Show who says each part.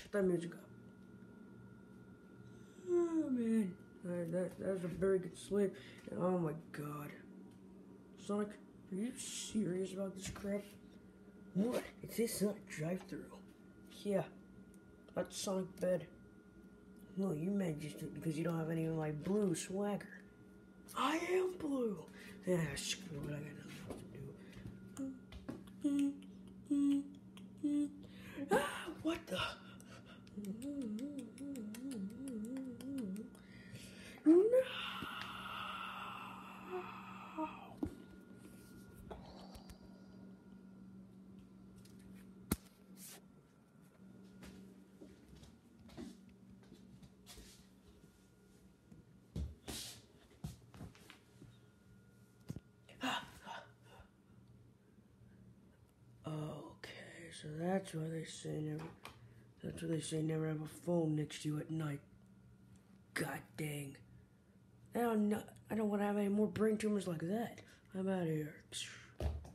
Speaker 1: Shut that music up. Oh man, that was a very good sleep. Oh my god. Sonic, are you serious about this crap? What? It's his Sonic drive-thru. Yeah, that's Sonic bed. No, you meant just because you don't have any of my blue swagger. I am blue. Yeah, screw it, I got nothing to do. What the? No! Okay, so that's why they say never. That's why they say never have a phone next to you at night. God dang. I don't want to have any more brain tumors like that. I'm out of here.